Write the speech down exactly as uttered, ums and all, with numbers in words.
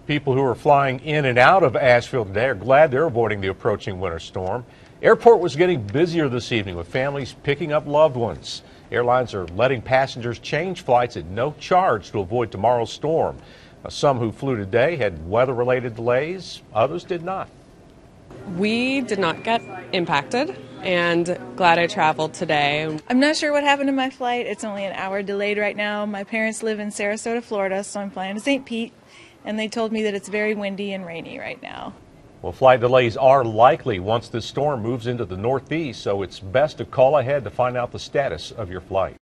People who are flying in and out of Asheville today are glad they're avoiding the approaching winter storm. Airport was getting busier this evening with families picking up loved ones. Airlines are letting passengers change flights at no charge to avoid tomorrow's storm. Now, some who flew today had weather-related delays, others did not. We did not get impacted, and glad I traveled today. I'm not sure what happened to my flight. It's only an hour delayed right now. My parents live in Sarasota, Florida, so I'm flying to Saint Pete, and they told me that it's very windy and rainy right now. Well, flight delays are likely once this storm moves into the northeast, so it's best to call ahead to find out the status of your flight.